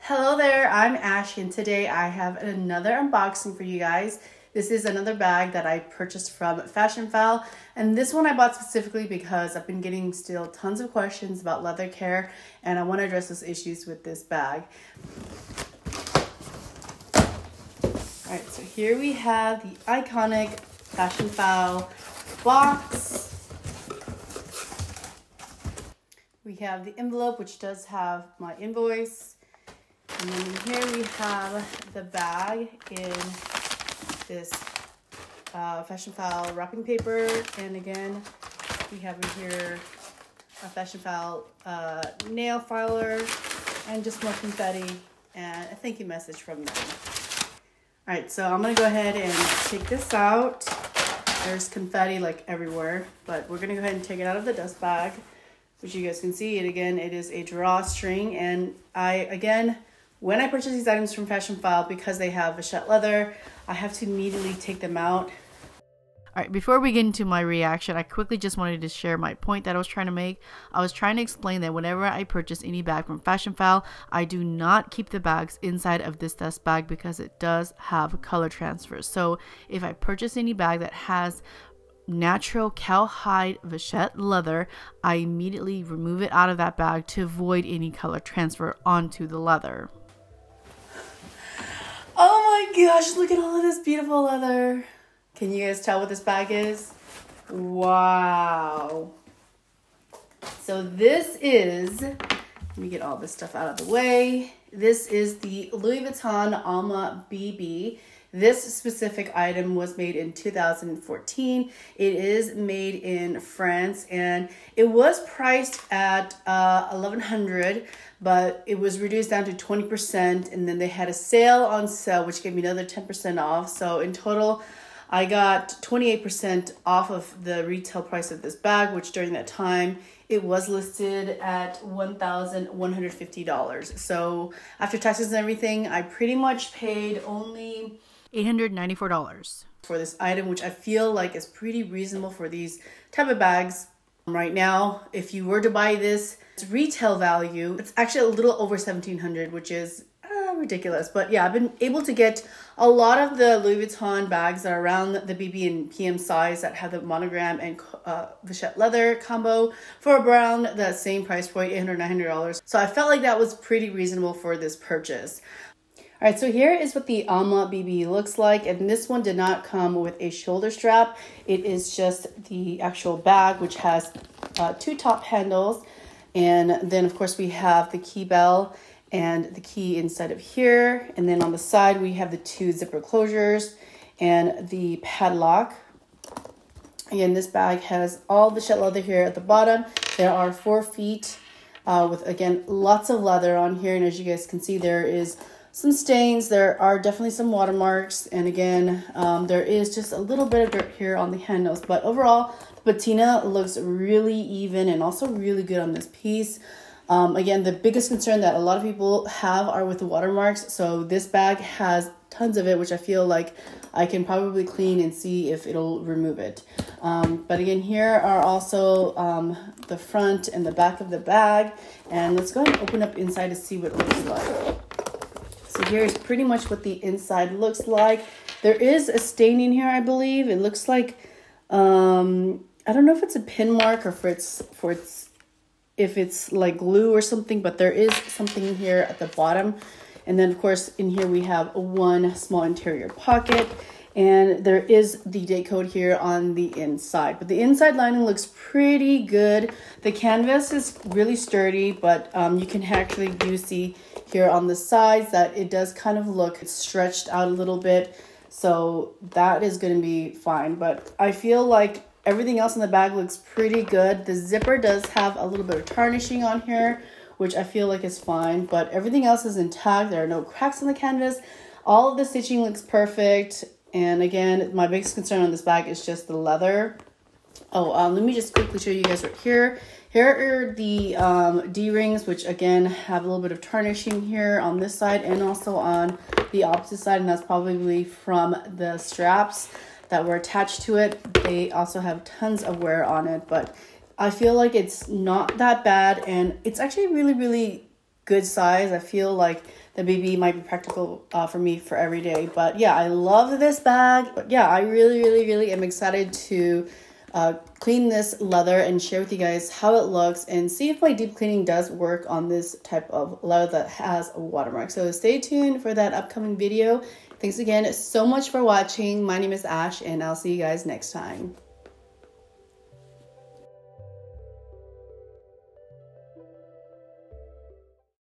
Hello there, I'm Ash, and today I have another unboxing for you guys. This is another bag that I purchased from Fashionphile, and this one I bought specifically because I've been getting still tons of questions about leather care, and I want to address those issues with this bag. Alright, so here we have the iconic Fashionphile box. We have the envelope, which does have my invoice. And then here we have the bag in this Fashionphile wrapping paper. And again, we have in here a Fashionphile nail filer and just more confetti and a thank you message from them. All right, so I'm gonna go ahead and take this out. There's confetti like everywhere, but we're gonna go ahead and take it out of the dust bag, which you guys can see. And again, it is a drawstring. And when I purchase these items from Fashionphile, because they have vachette leather, I have to immediately take them out. All right, before we get into my reaction, I quickly just wanted to share my point that I was trying to make. I was trying to explain that whenever I purchase any bag from Fashionphile, I do not keep the bags inside of this dust bag because it does have color transfers. So if I purchase any bag that has natural cowhide vachette leather, I immediately remove it out of that bag to avoid any color transfer onto the leather. Oh my gosh, look at all of this beautiful leather. Can you guys tell what this bag is? Wow. So this is, let me get all this stuff out of the way. This is the Louis Vuitton Alma BB. This specific item was made in 2014. It is made in France, and it was priced at $1,100, but it was reduced down to 20%, and then they had a sale on sale, which gave me another 10% off. So in total, I got 28% off of the retail price of this bag, which during that time, it was listed at $1,150. So after taxes and everything, I pretty much paid only $894 for this item, which I feel like is pretty reasonable for these type of bags. Right now, if you were to buy this, its retail value, it's actually a little over $1,700, which is ridiculous. But yeah, I've been able to get a lot of the Louis Vuitton bags that are around the BB and PM size that have the monogram and vachette leather combo for around the same price point, $800, $900. So I felt like that was pretty reasonable for this purchase. All right, so here is what the Alma BB looks like, and this one did not come with a shoulder strap. It is just the actual bag, which has two top handles, and then of course we have the key bell and the key inside of here, and then on the side we have the two zipper closures and the padlock. Again, this bag has all the vachette leather here at the bottom. There are 4 feet with, again, lots of leather on here, and as you guys can see, there is some stains. There are definitely some watermarks, and again, there is just a little bit of dirt here on the handles, but overall the patina looks really even and also really good on this piece. Again, the biggest concern that a lot of people have are with the watermarks, so this bag has tons of it, which I feel like I can probably clean and see if it'll remove it. But again, here are also the front and the back of the bag, and let's go ahead and open up inside to see what it looks like. So here's pretty much what the inside looks like. There is a stain in here, I believe. It looks like, I don't know if it's a pin mark or if it's like glue or something, but there is something in here at the bottom. And then of course in here we have one small interior pocket, and there is the date code here on the inside. But the inside lining looks pretty good. The canvas is really sturdy, but you can actually do see here on the sides that it does kind of look stretched out a little bit, so that is going to be fine. But I feel like everything else in the bag looks pretty good. The zipper does have a little bit of tarnishing on here, which I feel like is fine, but everything else is intact. There are no cracks in the canvas. All of the stitching looks perfect, and again, my biggest concern on this bag is just the leather. Let me just quickly show you guys right here. Here are the D-rings, which again have a little bit of tarnishing here on this side and also on the opposite side, and that's probably from the straps that were attached to it. They also have tons of wear on it, but I feel like it's not that bad, and it's actually really, really good size. I feel like the BB might be practical for me for every day. But yeah, I love this bag. But yeah, I really am excited to clean this leather and share with you guys how it looks and see if my deep cleaning does work on this type of leather that has a watermark. So stay tuned for that upcoming video. Thanks again so much for watching. My name is Ash, and I'll see you guys next time.